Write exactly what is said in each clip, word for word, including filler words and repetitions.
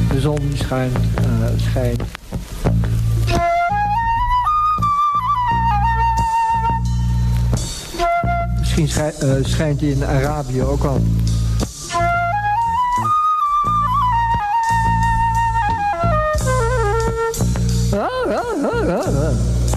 De zon die schijnt, uh, schijnt. Misschien schij, uh, schijnt die in Arabië ook al. Ah, ah, ah, ah, ah.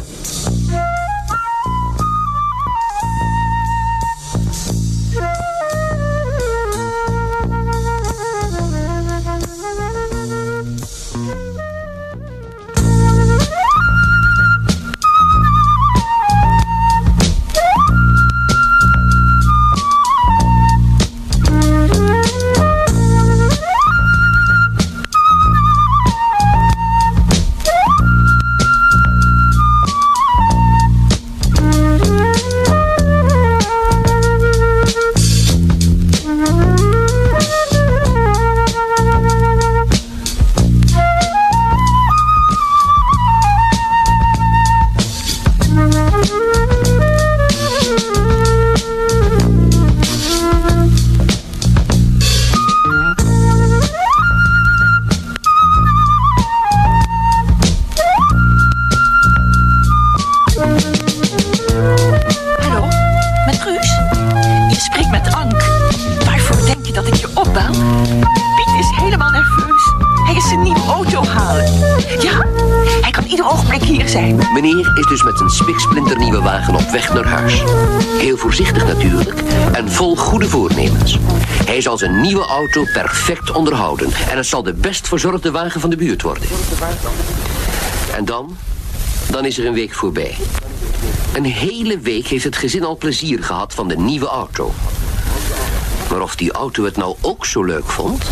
Meneer is dus met zijn spiksplinternieuwe wagen op weg naar huis. Heel voorzichtig natuurlijk en vol goede voornemens. Hij zal zijn nieuwe auto perfect onderhouden en het zal de best verzorgde wagen van de buurt worden. En dan, dan is er een week voorbij. Een hele week heeft het gezin al plezier gehad van de nieuwe auto. Maar of die auto het nou ook zo leuk vond?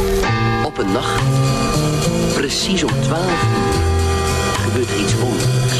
Op een nacht, precies om twaalf uur, gebeurt er iets wonderlijks.